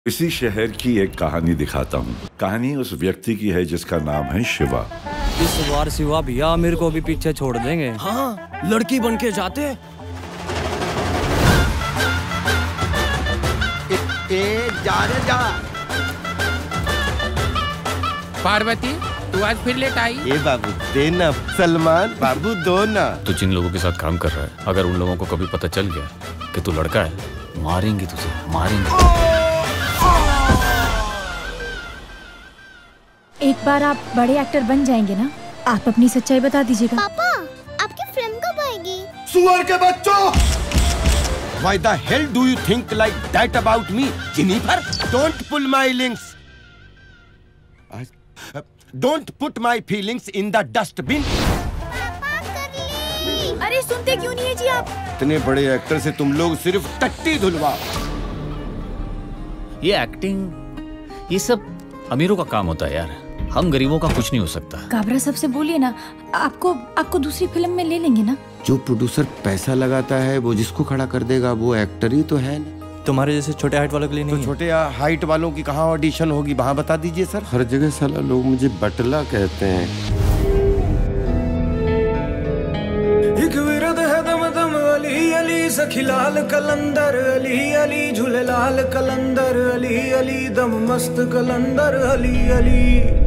इसी शहर की एक कहानी दिखाता हूँ। कहानी उस व्यक्ति की है जिसका नाम है शिवा। इस बार शिवा भैया मेरे को भी पीछे छोड़ देंगे। हाँ, लड़की बन के जाते। जा रे जा। पार्वती, तू आज फिर लेट आई? ए बाबू दे ना, सलमान बाबू दो ना। तू जिन लोगों के साथ काम कर रहा है, अगर उन लोगों को कभी पता चल गया कि तू लड़का है, मारेंगे तुझे, मारेंगे। एक बार आप बड़े एक्टर बन जाएंगे ना, आप अपनी सच्चाई बता दीजिएगा। पापा, आपकी फिल्म कब आएगी? सुअर के बच्चों! Why the hell do you think like that about me, Jennifer? Don't pull my links. Don't put my feelings in the dustbin. अरे सुनते क्यों नहीं है जी आप? इतने बड़े एक्टर से तुम लोग सिर्फ टट्टी धुलवा। ये एक्टिंग, ये सब अमीरों का काम होता है यार। हम गरीबों का कुछ नहीं हो सकता। काबरा साहब से बोलिए ना, आपको दूसरी फिल्म में ले लेंगे ना। जो प्रोड्यूसर पैसा लगाता है वो जिसको खड़ा कर देगा वो एक्टर ही तो है ना। तुम्हारे जैसे छोटे हाइट वालों के लिए नहीं। तो छोटे हाइट वालों की कहाँ ऑडिशन होगी, वहाँ बता दीजिए सर। हर जगह साला लोग मुझे बटला कहते हैं। एक विरद है दम दम अली अली सखी लाल कलंदर अली अली झूले लाल कलंदर अली अली दम मस्त कलंदर अली अली।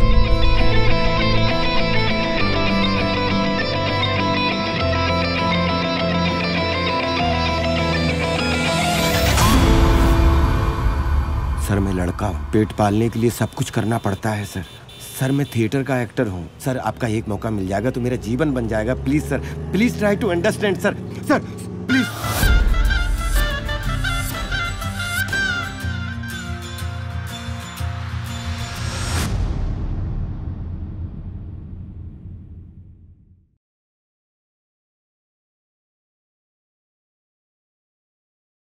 सर मैं लड़का हूँ, पेट पालने के लिए सब कुछ करना पड़ता है सर। सर मैं थिएटर का एक्टर हूँ सर। आपका एक मौका मिल जाएगा तो मेरा जीवन बन जाएगा। Please sir, please try to understand sir. Sir